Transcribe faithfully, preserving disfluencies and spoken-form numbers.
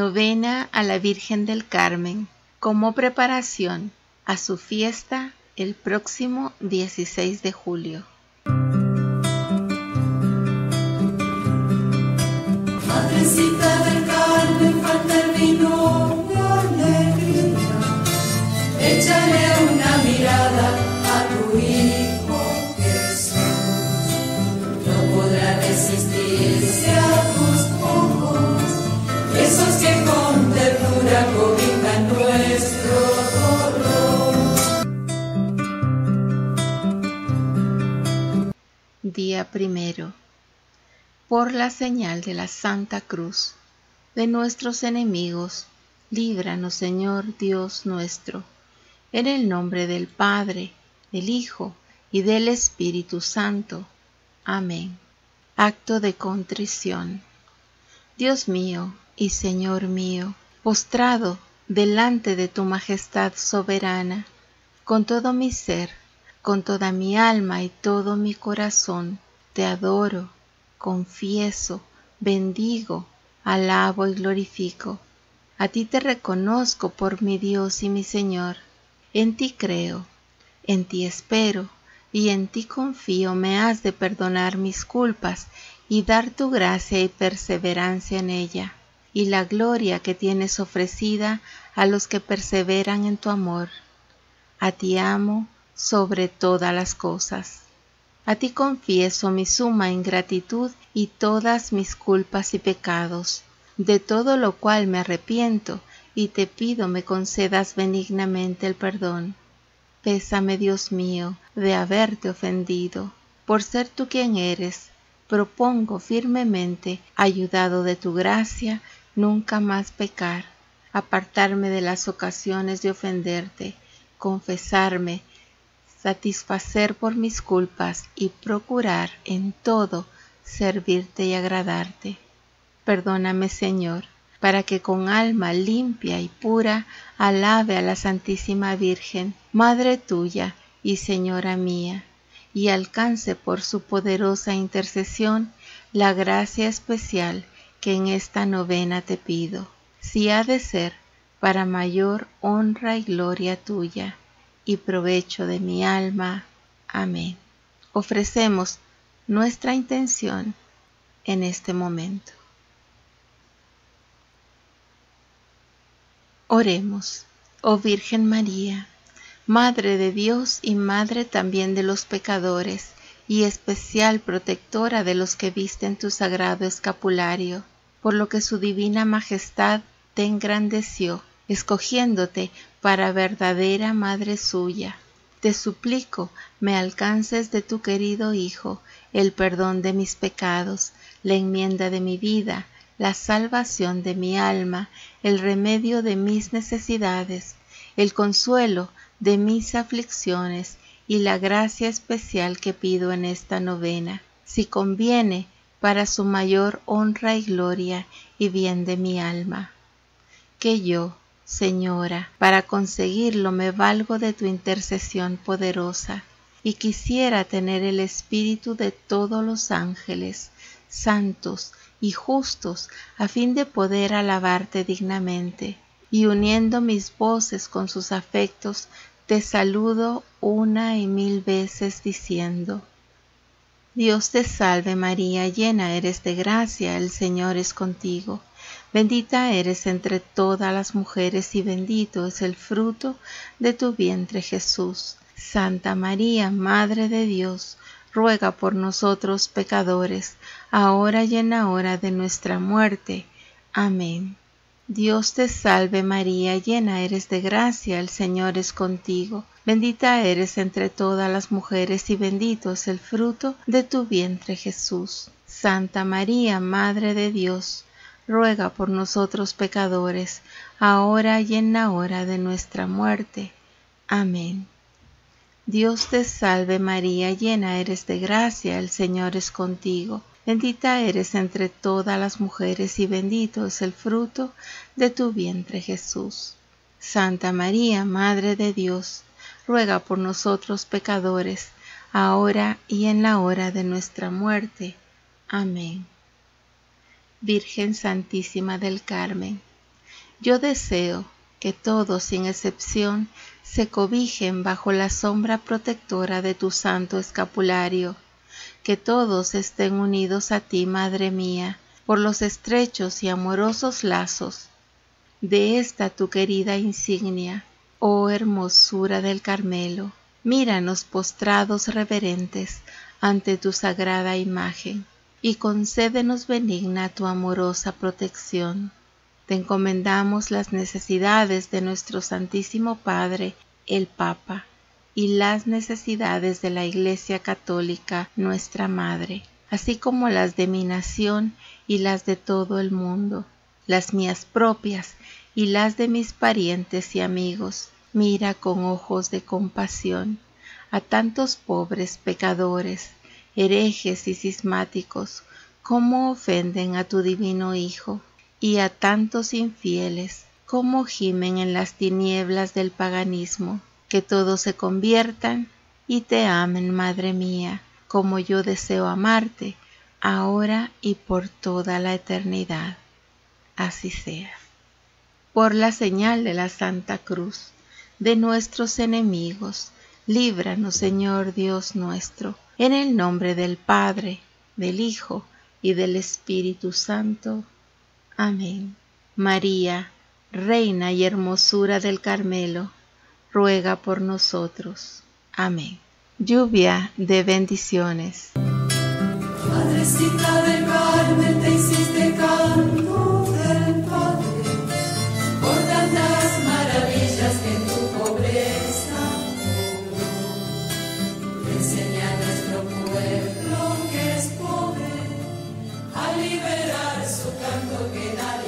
Novena a la Virgen del Carmen, como preparación a su fiesta el próximo dieciséis de julio. Madrecita del Carmen, falta el vino de alegría. Échale una mirada a tu hijo Jesús. No podrá resistirse a tus ojos, esos que con ternura cobijan nuestro dolor. Día primero. Por la señal de la Santa Cruz de nuestros enemigos, líbranos, Señor Dios nuestro, en el nombre del Padre, del Hijo y del Espíritu Santo. Amén. Acto de contrición. Dios mío y Señor mío, postrado delante de tu majestad soberana, con todo mi ser, con toda mi alma y todo mi corazón, te adoro, confieso, bendigo, alabo y glorifico. A ti te reconozco por mi Dios y mi Señor. En ti creo, en ti espero, y en ti confío. Me has de perdonar mis culpas y dar tu gracia y perseverancia en ella, y la gloria que tienes ofrecida a los que perseveran en tu amor. A ti amo sobre todas las cosas. A ti confieso mi suma ingratitud y todas mis culpas y pecados, de todo lo cual me arrepiento, y te pido me concedas benignamente el perdón. Pésame, Dios mío, de haberte ofendido. Por ser tú quien eres, propongo firmemente, ayudado de tu gracia, nunca más pecar, apartarme de las ocasiones de ofenderte, confesarme, satisfacer por mis culpas y procurar en todo servirte y agradarte. Perdóname, Señor, para que con alma limpia y pura alabe a la Santísima Virgen, Madre tuya y Señora mía, y alcance por su poderosa intercesión la gracia especial que en esta novena te pido, si ha de ser para mayor honra y gloria tuya y provecho de mi alma. Amén. Ofrecemos nuestra intención en este momento. Oremos. Oh Virgen María, Madre de Dios y Madre también de los pecadores, y especial protectora de los que visten tu sagrado escapulario, por lo que su divina majestad te engrandeció, escogiéndote para verdadera madre suya. Te suplico me alcances de tu querido Hijo el perdón de mis pecados, la enmienda de mi vida, la salvación de mi alma, el remedio de mis necesidades, el consuelo de mis aflicciones y la gracia especial que pido en esta novena, si conviene para su mayor honra y gloria y bien de mi alma. Que yo, Señora, para conseguirlo me valgo de tu intercesión poderosa, y quisiera tener el espíritu de todos los ángeles, santos y justos, a fin de poder alabarte dignamente, y uniendo mis voces con sus afectos, te saludo una y mil veces diciendo: Dios te salve María, llena eres de gracia, el Señor es contigo. Bendita eres entre todas las mujeres y bendito es el fruto de tu vientre Jesús. Santa María, Madre de Dios, ruega por nosotros pecadores, ahora y en la hora de nuestra muerte. Amén. Dios te salve María, llena eres de gracia, el Señor es contigo. Bendita eres entre todas las mujeres y bendito es el fruto de tu vientre Jesús. Santa María, Madre de Dios, ruega por nosotros pecadores, ahora y en la hora de nuestra muerte. Amén. Dios te salve María, llena eres de gracia, el Señor es contigo. Bendita eres entre todas las mujeres y bendito es el fruto de tu vientre Jesús. Santa María, Madre de Dios, ruega por nosotros pecadores, ahora y en la hora de nuestra muerte. Amén. Virgen Santísima del Carmen, Yo deseo que todos, sin excepción, se cobijen bajo la sombra protectora de tu santo escapulario, que todos estén unidos a ti, Madre mía, por los estrechos y amorosos lazos de esta tu querida insignia. Oh hermosura del Carmelo, míranos postrados reverentes ante tu sagrada imagen, y concédenos benigna tu amorosa protección. Te encomendamos las necesidades de nuestro Santísimo Padre, el Papa, y las necesidades de la Iglesia Católica, nuestra Madre, así como las de mi nación y las de todo el mundo, las mías propias y las de mis parientes y amigos. Mira con ojos de compasión a tantos pobres pecadores, herejes y cismáticos, cómo ofenden a tu divino Hijo, y a tantos infieles, cómo gimen en las tinieblas del paganismo. Que todos se conviertan y te amen, Madre mía, como yo deseo amarte, ahora y por toda la eternidad. Así sea. Por la señal de la Santa Cruz de nuestros enemigos, líbranos, Señor Dios nuestro, en el nombre del Padre, del Hijo y del Espíritu Santo. Amén. María, Reina y hermosura del Carmelo, ruega por nosotros. Amén. Lluvia de bendiciones. Madrecita del Carmen, te hiciste canto del Padre, por tantas maravillas que en tu pobreza obró. Enseña a nuestro pueblo que es pobre a liberar su canto que da